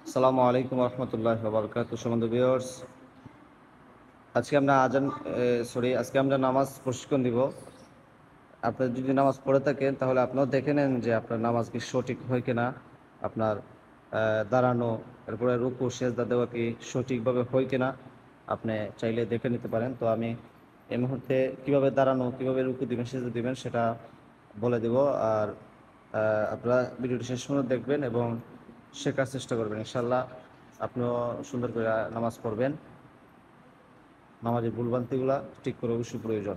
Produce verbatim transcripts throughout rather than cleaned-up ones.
আসসালামু আলাইকুম রহমতুল্লাহি ওয়া বারাকাতুহু। সম্মানিত ভিউয়ার্স, আজকে আমরা আজান সরি আজকে আমরা নামাজ প্রশিক্ষণ দিব। আপনি যদি নামাজ পড়ে থাকেন তাহলে আপনিও দেখে নেন যে আপনার নামাজ কি সঠিক হয় কিনা, আপনার আহ, দাঁড়ানো, এরপরে রুকু সেজদা দেওয়া কি সঠিকভাবে হয় কিনা আপনি চাইলে দেখে নিতে পারেন। তো আমি এই মুহূর্তে কিভাবে দাঁড়ানো, কিভাবে রুকু দিবেন, সেজদা দিবেন সেটা বলে দেব। আর আহ, আপনারা ভিডিওটি শেষ পর্যন্ত দেখবেন এবং শেখার চেষ্টা করবেন। ইনশাল্লাহ আপনিও সুন্দর করে নামাজ পড়বেন। নামাজের ভুলভ্রান্তিগুলা ঠিক করে অবশ্যই প্রয়োজন।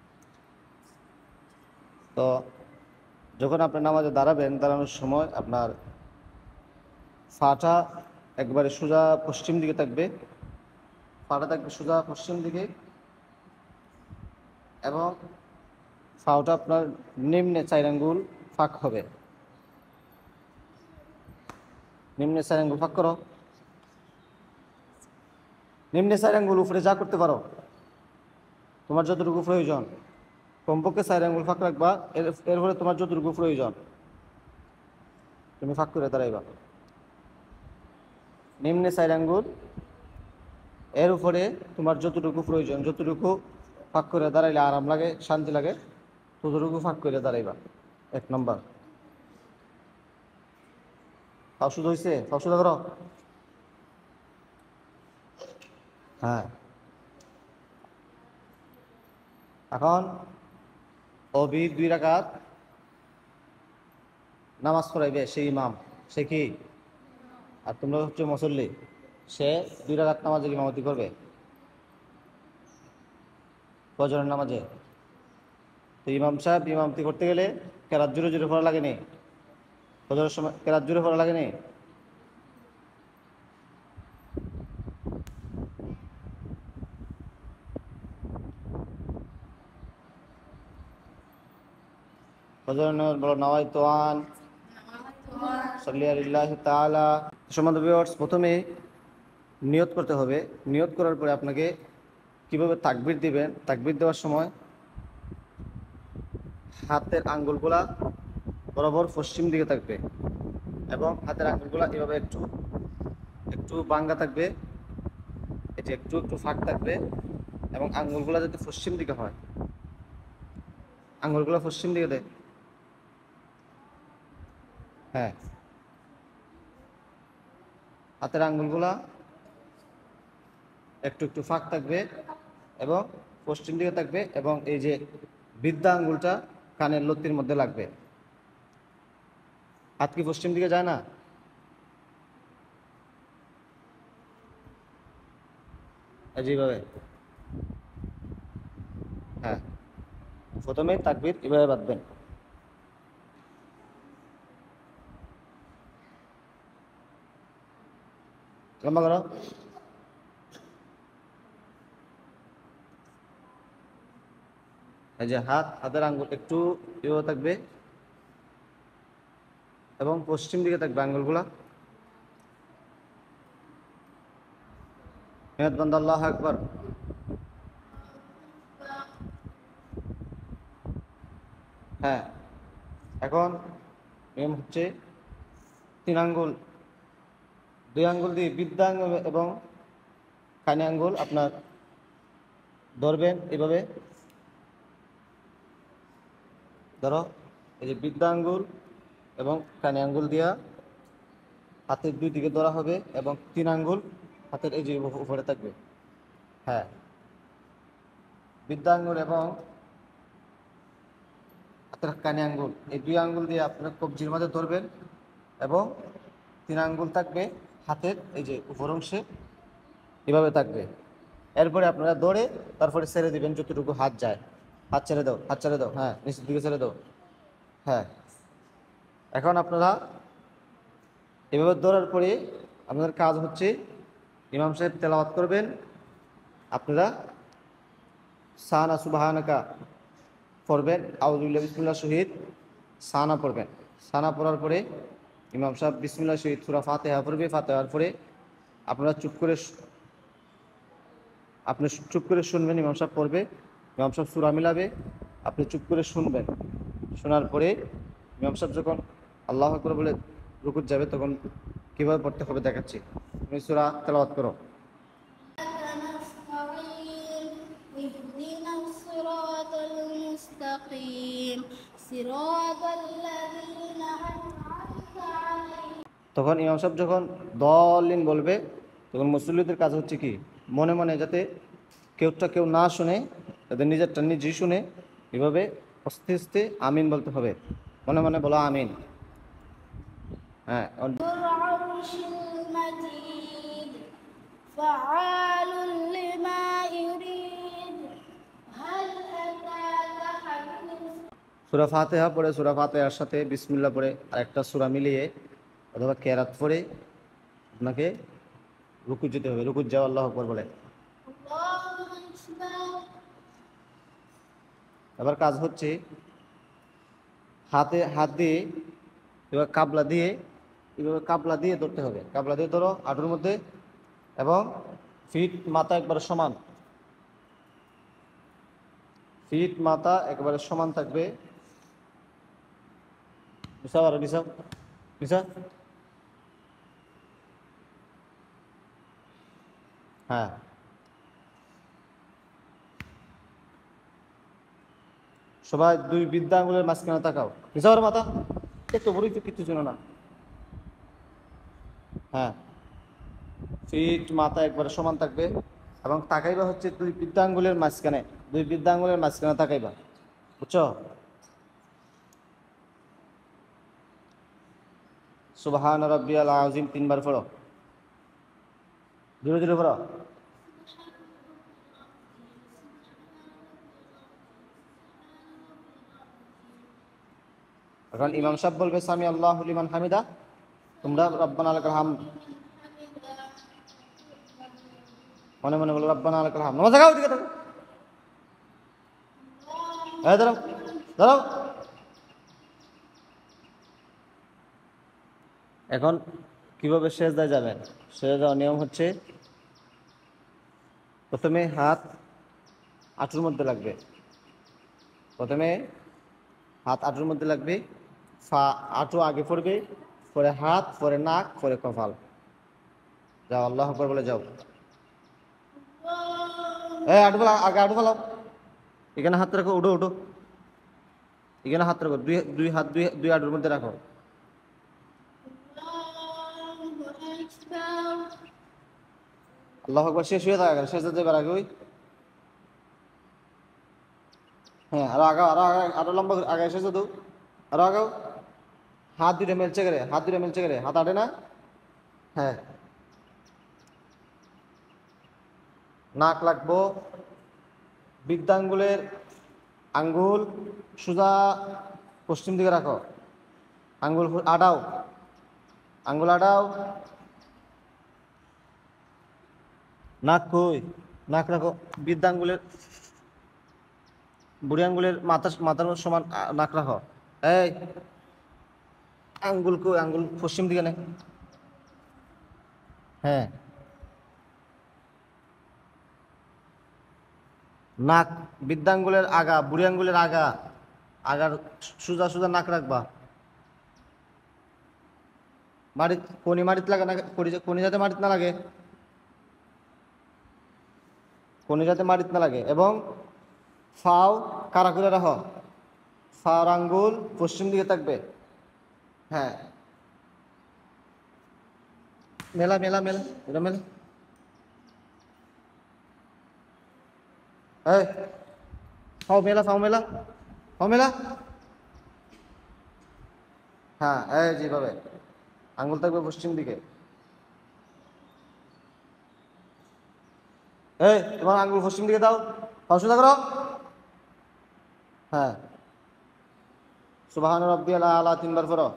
তো যখন আপনি নামাজে দাঁড়াবেন, দাঁড়ানোর সময় আপনার পাটা একবারে সোজা পশ্চিম দিকে থাকবে, পাটা থাকবে সোজা পশ্চিম দিকে, এবং পাটা আপনার নিম্নে চার আঙ্গুল ফাঁক হবে। নিম্নে চার আঙ্গুল ফাঁক করো, নিম্নে চার আঙ্গুল, উপরে যা করতে পারো তোমার যতটুকু প্রয়োজন, কমপক্ষে চার আঙ্গুল ফাঁক রাখবা। এর এরপরে তোমার যতটুকু প্রয়োজন তুমি ফাঁক করে দাঁড়াইবা। নিম্নে চার আঙ্গুল, এর উপরে তোমার যতটুকু প্রয়োজন, যতটুকু ফাঁক করে দাঁড়াইলে আরাম লাগে, শান্তি লাগে, ততটুকু ফাঁক করে দাঁড়াইবা। এক নম্বর। তাও শুধু হয়েছে, তাও শুধু করো। হ্যাঁ, এখন অবি দুই রাকাত নামাজ পড়াইবে সেই ইমাম, সে কি, আর তোমরা হচ্ছে মুসল্লি, সে দুই রাকাত নামাজে ইমামতি করবে ফজরের নামাজে। তো ইমাম সাহেব ইমামতি করতে গেলে কেরাত জোরে জোরে পড়া লাগেনি? ফজরের সময় কেরাত জোরে পড়া লাগেনি? ফজরের নামাজ বলো নাওয়াইতু আন সাল্লি আলিল্লাহি তাআলা। সম্মানিত ভিউয়ার্স, প্রথমে নিয়ত করতে হবে। নিয়ত করার পরে আপনাকে কিভাবে তাকবীর দিবেন, তাকবীর দেওয়ার সময় হাতের আঙ্গুলগুলা বরাবর পশ্চিম দিকে থাকবে এবং হাতের আঙ্গুলগুলা এভাবে একটু একটু বাঙ্গা থাকবে, এটি একটু একটু ফাঁক থাকবে, এবং আঙ্গুলগুলা যাতে পশ্চিম দিকে হয়, আঙ্গুলগুলা পশ্চিম দিকে দেয়। হ্যাঁ, হাতের আঙ্গুলগুলা একটু একটু ফাঁক থাকবে এবং পশ্চিম দিকে থাকবে, এবং এই যে বৃদ্ধা আঙ্গুলটা কানের লতির মধ্যে লাগবে। হাত কি পশ্চিম দিকে যায় না? যেভাবে, হ্যাঁ, প্রথমে তাকবীর এভাবে বাঁধবেন। লম্বা করো। এই যে হাত, হাতের আঙ্গুল একটু এভাবে থাকবে এবং পশ্চিম দিকে থাকবে আঙ্গুলগুলা। নিয়ত বন্ধ, আল্লাহু আকবার। হ্যাঁ, এখন নিয়ম হচ্ছে তিন আঙ্গুল, দুই আঙ্গুল দিয়ে বৃদ্ধা আঙ্গুল এবং কানে আঙ্গুল আপনার ধরবেন এভাবে। ধরো, এই যে বৃদ্ধা আঙ্গুল এবং কানে আঙ্গুল দিয়া হাতের দুই দিকে ধরা হবে এবং তিন আঙ্গুল হাতের এই যে উপরে থাকবে। হ্যাঁ, বৃদ্ধা আঙ্গুল এবং হাতের কানে আঙ্গুল, এই দুই আঙ্গুল দিয়ে আপনার কবজির মাঝে ধরবেন এবং তিন আঙ্গুল থাকবে হাতের এই যে উপর অংশে, এভাবে থাকবে। এরপরে আপনারা ধরে তারপরে ছেড়ে দিবেন যতটুকু হাত যায়। হাত ছেড়ে দাও, হাত ছেড়ে দাও, হ্যাঁ, নিচের দিকে ছেড়ে দাও। হ্যাঁ, এখন আপনারা এভাবে ধরার পরে আপনাদের কাজ হচ্ছে ইমাম সাহেব তেলাওয়াত করবেন, আপনারা সানা সুবহানাকা পড়বেন, আউযুবিল্লাহি বিসমিল্লাহ শহীদ সানা পড়বেন। সানা পড়ার পরে ইমাম সাহেব বিসমিল্লাহ শহীদ সূরা ফাতিহা পড়বে। ফাতিহার পরে আপনারা চুপ করে আপনি চুপ করে শুনবেন, ইমাম সাহেব পড়বে, ইমাম সাহেব সূরা মিলাবে, আপনি চুপ করে শুনবেন। শোনার পরে ইমাম সাহেব যখন আল্লাহু আকবার বলে রুকুত যাবে তখন কিভাবে পড়তে হবে দেখাচ্ছি। তুমি সূরা তেলাওয়াত করো। اهدنا الصراط المستقيم صراط الذين أنعمت عليهم তখন ইমাম সাহেব যখন দলিন বলবে তখন মুসল্লিদের কাজ হচ্ছে কি মনে মনে যাতে কেউটা কেউ না শুনে তাদের নিজেরটা নিজেই শুনে এভাবে আস্তে আস্তে আমিন বলতে হবে, মনে মনে বলো আমিন। হ্যাঁ, ذو العرش المجيد فعال لما يريد هل أتاك حديث সূরা ফাতিহা পড়ে সূরা ফাতিহার সাথে বিসমিল্লাহ পড়ে আর একটা সূরা মিলিয়ে অথবা কেরাত পড়ে আপনাকে রুকু যেতে হবে। রুকু যাও আল্লাহু আকবার বলে। الله أكبر এবার কাজ হচ্ছে হাতে হাত দিয়ে এবার কাবলা দিয়ে এভাবে কাবলা দিয়ে ধরতে হবে। কাবলা দিয়ে ধরো হাঁটুর মধ্যে এবং ফিট মাথা একবারে সমান, ফিট মাথা একবারে সমান থাকবে। বিছাও আর বিছাও বিছা। হ্যাঁ, সবাই দুই বিদ্যা আঙুলের মাঝখানে তাকাও। বিছাও মাথা একটু বড়ই তো কিছু ছিল না। হ্যাঁ, ফিট মাথা একবারে সমান থাকবে এবং তাকাইবা হচ্ছে দুই বিদ্যা আঙ্গুলের মাঝখানে, দুই বিদ্যা আঙ্গুলের মাঝখানে তাকাইবা, বুঝছো? সুবহান রাব্বিয়াল আযীম তিনবার পড়ো, ধীরে ধীরে পড়ো। এখন ইমাম সাহেব বলবে সামি আল্লাহু লিমান হামিদা, তোমরা রব্বানা লাকাল হামদ মনে মনে বলো রব্বানা লাকাল হামদ। নামাজ আগাও, দিকে থাকো। এই দাঁড়াও দাঁড়াও। এখন কিভাবে সেজদায় যাবেন? সেজদা যাওয়ার নিয়ম হচ্ছে প্রথমে হাত হাঁটুর মধ্যে লাগবে, প্রথমে হাত হাঁটুর মধ্যে লাগবে, ফা হাঁটু আগে পড়বে, পরে হাত, পরে নাক, পরে কপাল। যাও আল্লাহু আকবার বলে যাও। এই হাঁটু ফেলাও, আগে হাঁটু ফেলাও। এখানে হাত রাখো, উঠো উঠো। এখানে হাত রাখো, দুই দুই হাত দুই দুই হাঁটুর মধ্যে রাখো। আল্লাহু আকবার শেষ হয়ে থাকে, শেষ হতে পারে ওই। হ্যাঁ, আরো আগাও, আরো আগাও, আরো লম্বা করে আগে শেষ হতো, আরো আগাও। হাত দুটো মেলছে করে, হাত দুটো মেলছে করে, হাত আটে না। হ্যাঁ, নাক লাগবো, বৃদ্ধাঙ্গুলের আঙ্গুল সোজা পশ্চিম দিকে রাখো, আঙ্গুল আটাও, আঙ্গুল আটাও। নাক কই? নাক রাখো, বৃদ্ধাঙ্গুলের বুড়ি আঙ্গুলের মাথা মাথার সমান নাক রাখো। এই আঙ্গুল কই? আঙ্গুল পশ্চিম দিকে নে। হ্যাঁ, নাক বৃদ্ধাঙ্গুলের আগা, বুড়ি আঙ্গুলের আগা, আগার সোজা সোজা নাক রাখবা। মাটি কোনি মাটিতে লাগে না, কোনি যাতে মাটিতে না লাগে, কোনি যাতে মাটিতে না লাগে। এবং ফাও কারা করে রাখো, ফার আঙ্গুল পশ্চিম দিকে থাকবে। হ্যাঁ, মেলা মেলা মেলা এটা মেলা। এই ফাও মেলা, ফাও মেলা, ফাও মেলা। হ্যাঁ, এই যেভাবে আঙ্গুল থাকবে পশ্চিম দিকে। এই তোমার আঙ্গুল পশ্চিম দিকে দাও, ফাও সোজা করো। হ্যাঁ, সুবহান রাব্বিয়াল আলা তিনবার পড়ো।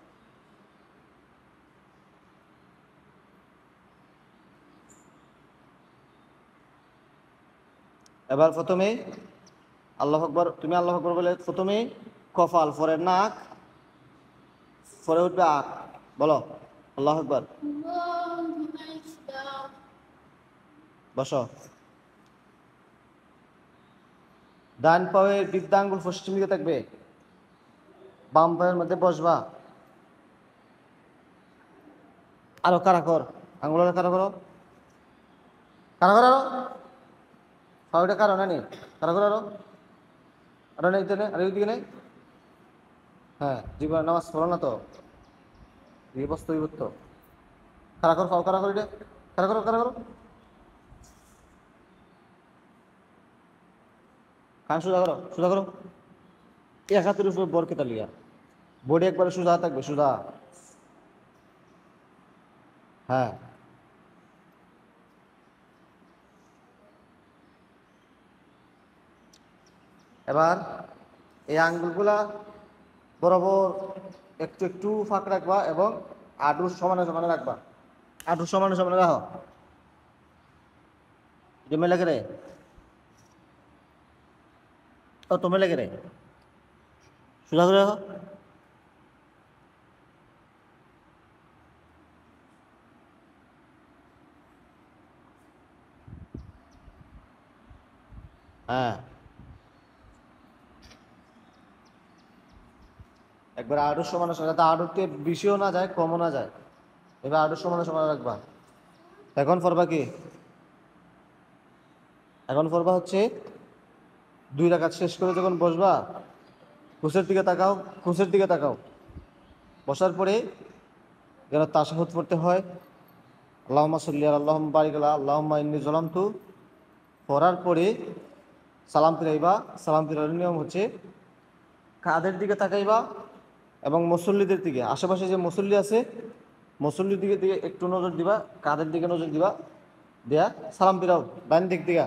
এবার প্রথমে আল্লাহু আকবার, তুমি আল্লাহু আকবার বলে প্রথমে কপাল, পরে নাক, পরে উঠবে আখ। বলো আল্লাহু আকবার। বসো। ডান পায়ের বৃদ্ধাঙ্গুল পশ্চিম দিকে থাকবে, বাম পায়ের মধ্যে বসবা। আরো কারা কর, আঙ্গুল কারা করো, কারা করো আরো, ফাউটা কারো না নি, কারা করো আরো, আরো নেই তো নেই, আর ওইদিকে নেই। হ্যাঁ জীবন নামাজ পড়ো না তো, এই বস্তু এই তো কারা করো, ফাও কারা করো, এটা কারা করো, কারা করো, কান সোজা করো, সোজা করো, এক হাতের উপরে বর কেতা লিয়া, বডি একবারে সোজা থাকবে, সোজা। হ্যাঁ এবার এই আঙ্গুলগুলা বরাবর একটু একটু ফাঁক রাখবা এবং আডুর সমানে সমানে রাখবা, আডুর সমানে সমানে রাখো, জমে লাগে রে, ও তুমি লাগে রে, সোজা করে রাখো। হ্যাঁ একবার আডুর সমানে সমানে, যাতে আডুতে বেশিও না যায় কমও না যায়, এবার আডুর সমানে সমানে রাখবা। এখন পড়বা কি, এখন পড়বা হচ্ছে দুই রাকাত শেষ করে যখন বসবা, কুসের দিকে তাকাও, কুসের দিকে তাকাও, বসার পরে যেন তাশাহুদ পড়তে হয়, আল্লাহুম্মা সাল্লি আলা আল্লাহুম্মা বারিক আলা আল্লাহুম্মা ইন্নী যালামতু, পড়ার পরে সালাম ফিরাইবা। সালাম ফিরানোর নিয়ম হচ্ছে কাঁধের দিকে তাকাইবা এবং মুসল্লিদের দিকে, আশেপাশে যে মুসল্লি আছে মুসল্লির দিকে দিকে একটু নজর দিবা, কাঁধের দিকে নজর দিবা, দেয়া সালাম ফিরাও ডান দিক দিকে,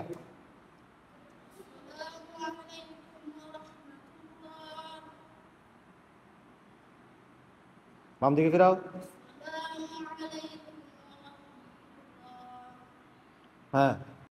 السلام عليكم ورحمة الله. বাম দিকে ফিরাও। السلام عليكم ورحمة الله. হ্যাঁ